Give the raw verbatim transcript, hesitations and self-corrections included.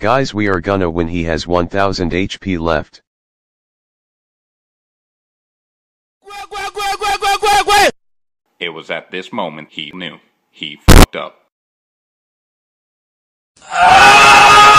Guys, we are gonna win. He has one thousand H P left. It was at this moment he knew. He fucked up.